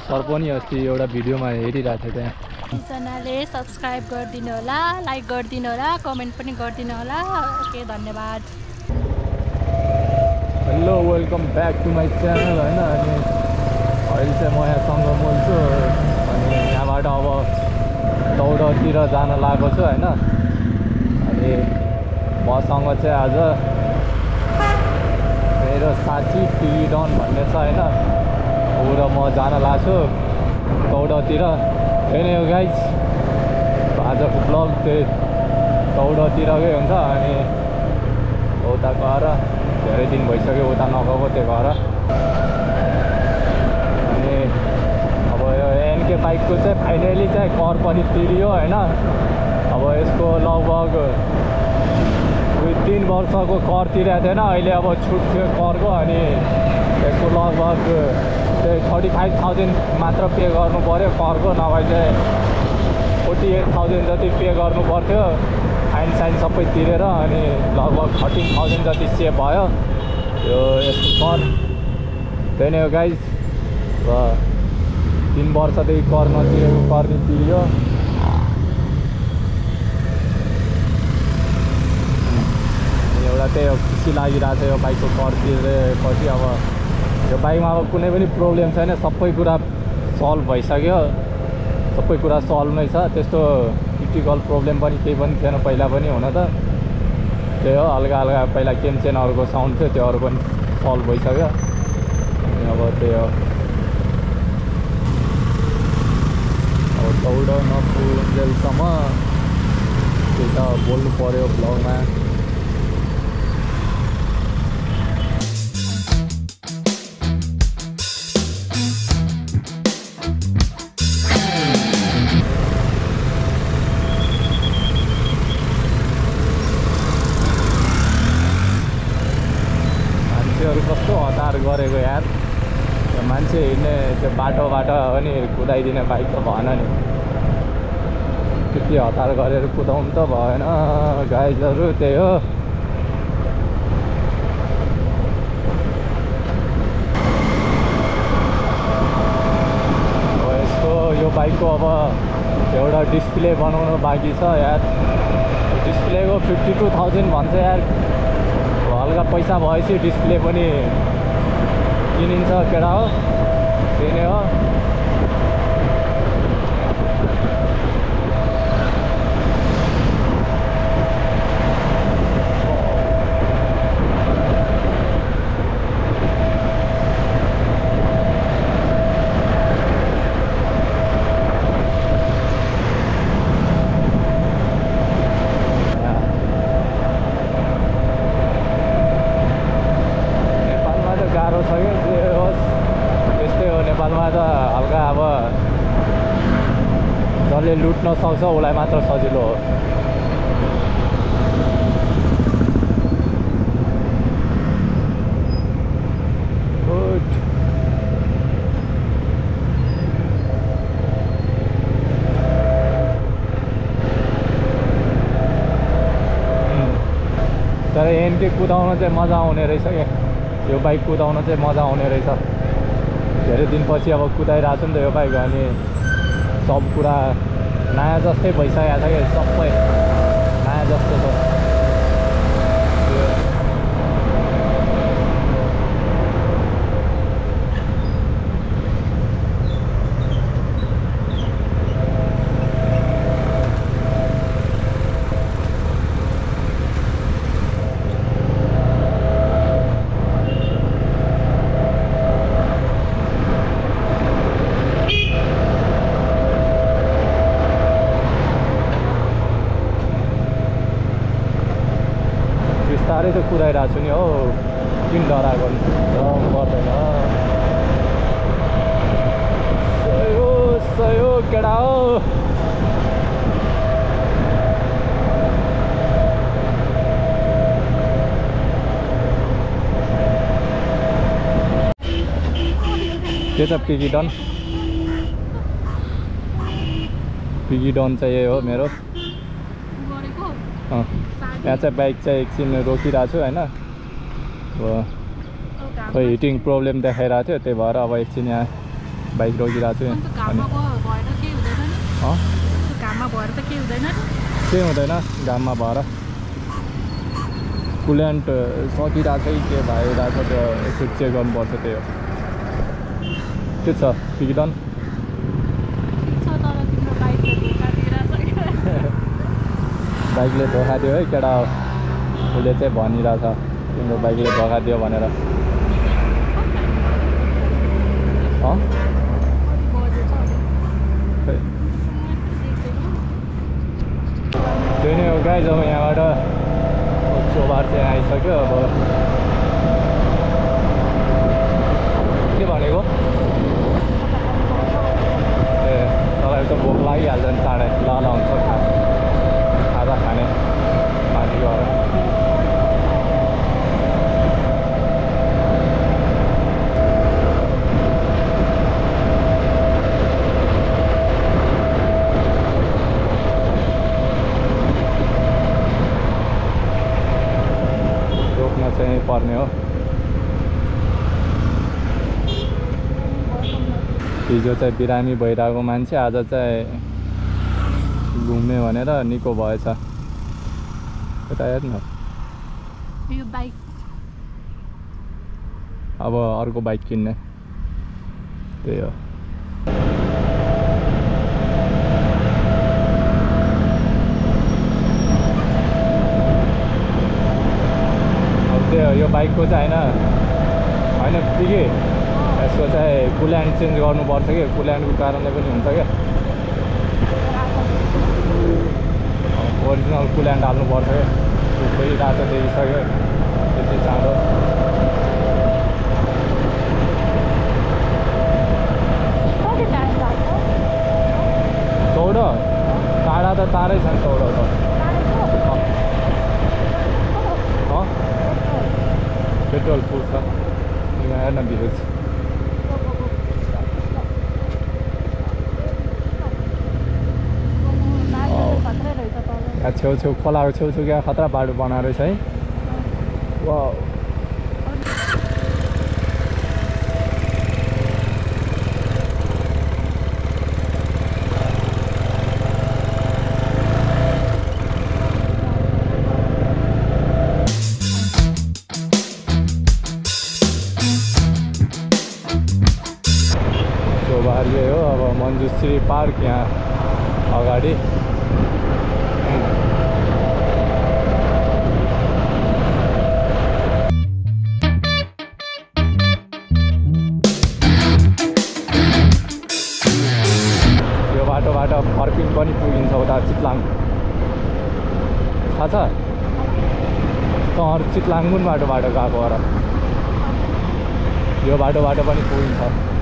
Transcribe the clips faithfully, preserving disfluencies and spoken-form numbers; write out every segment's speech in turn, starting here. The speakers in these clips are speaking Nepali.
सर पनि अस्ति एउटा भिडियोमा हेरिरहेको थियो त्यहाँ। च्यानलले सब्स्क्राइब गरिदिनु होला, लाइक गरिदिनु होला, कमेन्ट पनि गरिदिनु होला। ओके, धन्यवाद। Hello, welcome back to my channel होइन। अनि अहिले चाहिँ म यहाँसँग बोल्छु अनि यहाँबाट अब तौदातिर जान लागेको छु होइन। अनि मसँग चाहिँ आज मेरो साथी पिगी डन भन्ने छ होइन, ऊ र म जान लाग्छु तौदातिर। त्यही नै हो गाइज, आजको ब्लग चाहिँ तौदातिरकै हुन्छ। अनि उता गएर धेरै दिन भइसक्यो उता नगएको, त्यही भएर। अनि अब यो एनके बाइकको चाहिँ फाइनली चाहिँ कर पनि तिरियो होइन। अब यसको लगभग दुई तिन वर्षको कर तिरेको थिएन, अहिले अब छुट थियो करको। अनि यसको लगभग त्यही थर्टी फाइभ थाउजन्ड मात्र पे गर्नु पऱ्यो करको, नभए चाहिँ फोर्टी एट थाउजन्ड जति पे गर्नु पर्थ्यो फाइन साइन सबै तिरेर। अनि लगभग थर्टिन थाउजन्ड जति सेभ भयो यो यसको कर। त्यही नै हो गाइज, र तिन वर्षदेखि कर नतिरेको कर नि तिरियो। एउटा त्यही हो, खुसी लागिरहेको छ यो बाइकको कर तिरेपछि। अब यो बाइकमा अब कुनै पनि प्रब्लम छैन, सबै कुरा सल्भ भइसक्यो, सबै कुरा सल्भ नै छ। त्यस्तो क्रिटिकल प्रब्लम पनि केही पनि थिएन पहिला पनि, हुन त त्यही हो हल्का हल्का पहिला केम चेनहरूको साउन्ड थियो, त्योहरू पनि सल्भ भइसक्यो। अनि अब त्यही हो, अब तौड नपुन्जेलसम्म त्यही त बोल्नु पऱ्यो ब्लगमा। कस्तो हतार गरेको यार, मान्छे हिँड्ने त्यो बाटोबाट पनि कुदाइदिने बाइक त भएन नि, त्यति हतार गरेर कुदाउनु त भएन गाइजहरू। त्यही हो, अब यसको यो बाइकको अब एउटा डिस्प्ले बनाउनु बाँकी छ यार। डिस्प्लेको फिफ्टी टू थाउजन्ड भन्छ यार, हल्का पैसा भएपछि डिस्प्ले पनि किनिन्छ केटा हो। त्यही नै हो, जसले लुट्न सक्छ उसलाई मात्र सजिलो हो। तर एनके कुदाउन चाहिँ मजा आउने रहेछ क्या, यो बाइक कुदाउन चाहिँ मजा आउने रहेछ। धेरै दिनपछि अब कुदाइरहेको छु नि त यो बाइक, अनि सब कुरा नयाँ जस्तै भइसकेको छ कि, सबै नयाँ जस्तो छ। बिस्तारै त कुदाइरहेको छु नि हौ, किन डराएको डराउनु पर्दैन। सही हो सही हो केटा हो। के छ पिगी डन? पिगी डन चाहिँ यही हो मेरो। अँ यहाँ चाहिँ बाइक चाहिँ एकछिन रोकिरहेको छु होइन, अब खोइ हिटिङ प्रब्लम देखाइरहेको थियो, त्यही भएर अब एकछिन यहाँ बाइक रोकिरहेको छु अनि घाममा भएर त केही हुँदैन केही हुँदैन घाममा भएर कुल्यान्ट सकिरहेको छ कि के भइरहेको छ त्यो एकचोटि चेक गर्नुपर्छ त्यही हो के छ पिगडन बाइकले धोका दियो है केटा उसले चाहिँ भनिरहेछ तिम्रो बाइकले धोका दियो भनेर त्यही नै हो गाइज अब यहाँबाट चोबार चाहिँ आइसक्यो अब के भनेको ए तपाईँको त भोक लागिहाल्छ नि चाँडै ल ल हुन्छ खा खाजा खाने माथि गएर चाहिँ पर्ने हो हिजो चाहिँ बिरामी भइरहेको मान्छे आज चाहिँ घुम्ने भनेर निको भएछ यता हेर्नु यो बाइक अब अर्को बाइक किन्ने त्यही हो यो बाइकको चाहिँ होइन होइन पिगे यसको चाहिँ कुल्यान्ट चेन्ज गर्नुपर्छ कि कुल्यान्टको कारणले पनि हुन्छ क्या ओरिजिनल कुल्यान्ट हाल्नुपर्छ क्या खोइ रातो देखिसक्यो त्यति चाँडो तौधा टाढा त टाढै छ नि तौधा त पेट्रोल फुल छ यहाँ हेर्न भिलेज यहाँ छेउछेउ खोलाको छेउछेउ क्या खतरा बाटो बनाएको रहेछ है वा यही हो अब मन्जुश्री पार्क यहाँ अगाडि यो बाटोबाट फर्किङ पनि पुगिन्छ उता चितलाङ थाहा छ तँहरू चितलाङ कुन बाटोबाट गएको हो र यो बाटोबाट पनि पुगिन्छ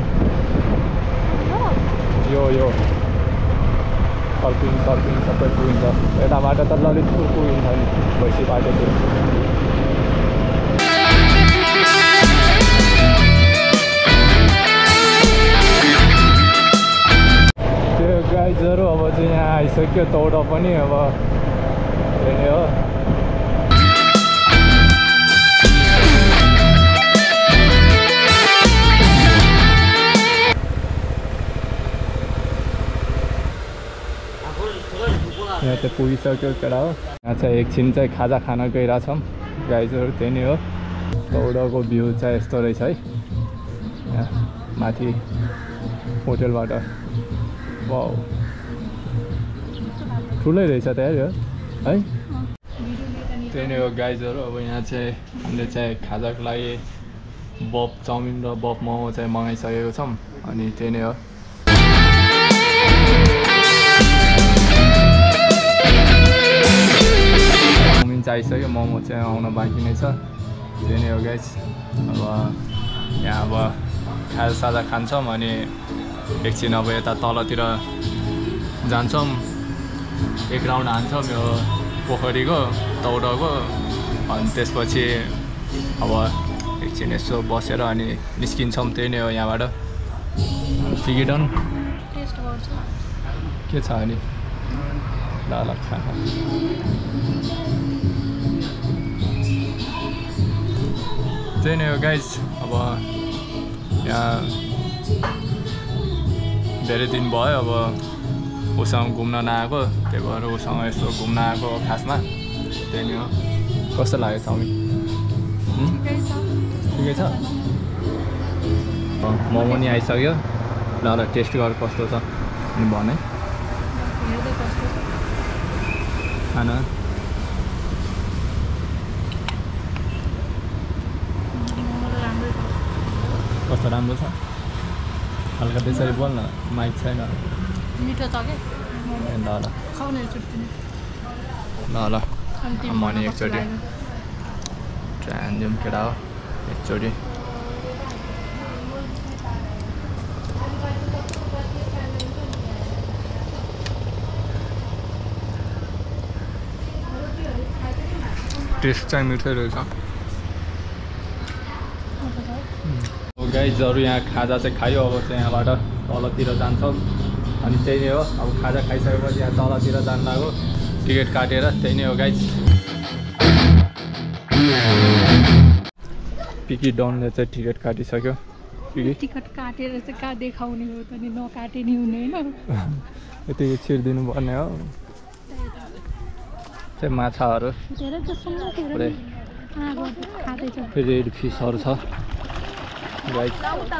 यो यो सर्फिङ सर्फिङ सबै पुगिन्छ यताबाट त ललितपुर पुगिन्छ नि भैँसी बाटोतिर त्यो गाइजहरू अब चाहिँ यहाँ आइसक्यो तौधा पनि अब त्यही नै हो यहाँ चाहिँ पुगिसक्यो केटा हो यहाँ चाहिँ एकछिन चाहिँ खाजा खान गइरहेछौँ गाइजहरू त्यही नै हो तौधाको भ्यू चाहिँ यस्तो रहेछ है यहाँ माथि होटेलबाट वाउ ठुलै रहेछ त यार यो है त्यही नै हो गाइजहरू अब यहाँ चाहिँ हामीले चाहिँ खाजाको लागि बफ चाउमिन र बफ मोमो चाहिँ मगाइसकेको छौँ अनि त्यही नै हो चाउमिन चाहिँ आइसक्यो मोमो चाहिँ आउन बाँकी नै छ त्यही नै हो गाइज अब यहाँ अब खाजा साजा खान्छौँ अनि एकछिन अब यता तलतिर जान्छौँ एक राउन्ड हान्छौँ यो पोखरीको तौधाको अनि त्यसपछि अब एकछिन यसो बसेर अनि निस्किन्छौँ त्यही नै हो यहाँबाट टिकटन के छ अनि ल ल खा त्यही नै हो गाइज अब यहाँ धेरै दिन भयो अब उसँग घुम्न नआएको, त्यही भएर उसँग यसो घुम्न आएको खासमा। त्यही नै हो। कस्तो लाग्यो चाउमिन? ठिकै छ। मोमो नि आइसक्यो। ल ल टेस्ट गर कस्तो छ अनि भने खाना। कस्तो राम्रो छ? हल्का त्यसरी बोल न, माइक छैन। मिठो छ के? ल ल खाउने एकचोटि। ल ल मनी एकचोटि ट्रान जाउँ केटा हो एकचोटि। टेस्ट चाहिँ मिठै रहेछ। गाइजहरू यहाँ खाजा चाहिँ खायो, अब चाहिँ यहाँबाट तलतिर जान्छौँ अनि त्यही नै हो। अब खाजा खाइसकेपछि यहाँ तलतिर जानु लाग्यो टिकट काटेर। त्यही नै हो गाइज। पिगी डनले चाहिँ टिकट काटिसक्यो। पिगी टिकट काटेर चाहिँ कहाँ देखाउने हो त नि, नकाटे नि हुने होइन। यति छिरिदिनु पर्ने हो। चाहिँ माछाहरू रेड फिसहरू छ गाइज।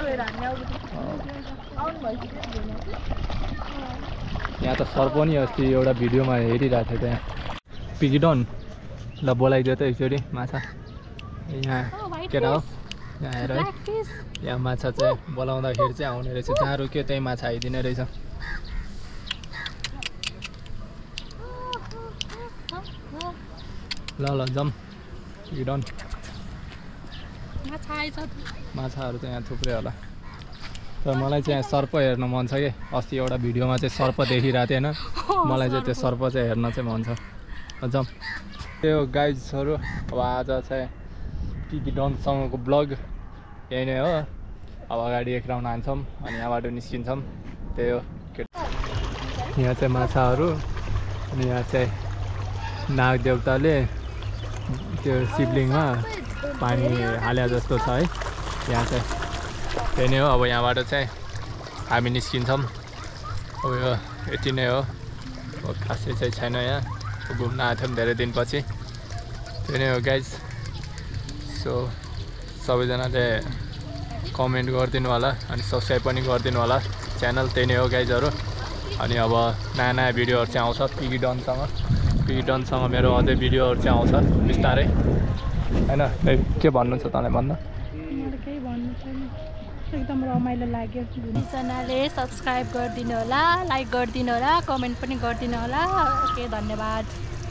यहाँ त सर पनि अस्ति एउटा भिडियोमा हेरिरहेको थियो त्यहाँ। पिगी डन ल बोलाइदियो त एकचोटि माछा। यहाँ केटा हो यहाँ हेर है, यहाँ माछा चाहिँ बोलाउँदाखेरि चाहिँ आउने रहेछ, जहाँ रोक्यो त्यही माछा आइदिने रहेछ। ल ल जाउँ पिगी डन। माछाहरू चाहिँ यहाँ थुप्रै होला, तर मलाई चाहिँ यहाँ सर्प हेर्न मन छ कि। अस्ति एउटा भिडियोमा चाहिँ सर्प देखिरहेको थिएन, मलाई चाहिँ त्यो सर्प चाहिँ हेर्न चाहिँ मन छ। जाउँ। त्यो गाइजहरू अब आज चाहिँ पिगी डनसँगको ब्लग यही नै हो। अब अगाडि एक राउन्ड हान्छौँ अनि यहाँबाट निस्किन्छौँ। त्यही हो। यहाँ चाहिँ माछाहरू अनि यहाँ चाहिँ नाग देवताले त्यो शिवलिङमा पानी हाले जस्तो छ है यहाँ चाहिँ। त्यही नै हो। अब यहाँबाट चाहिँ हामी निस्किन्छौँ। अब यो यति नै हो, खासै चाहिँ छैन। यहाँ घुम्न आएको थियौँ धेरै दिनपछि। त्यही नै हो गाइज। सो सबैजनाले कमेन्ट गरिदिनु होला अनि सब्सक्राइब पनि गरिदिनु होला च्यानल। त्यही नै हो गाइजहरू। अनि अब नयाँ नयाँ भिडियोहरू चाहिँ आउँछ पिगी डनसँग। पिगी डनसँग मेरो अझै भिडियोहरू चाहिँ आउँछ बिस्तारै होइन। के भन्नु छ तँलाई भन्नु? केही भन्नु छैन, एकदम रमाइलो लाग्यो। दुईजनाले सब्सक्राइब गरिदिनु होला, लाइक गरिदिनु होला, कमेन्ट पनि गरिदिनु होला। ओके धन्यवाद।